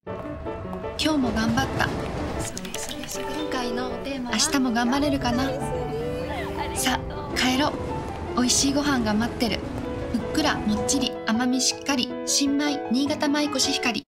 今日も頑張った。 今回のテーマは明日も頑張れるかな。さあ帰ろう。美味しいご飯が待ってる。ふっくらもっちり甘みしっかり新米新潟米コシヒカリ。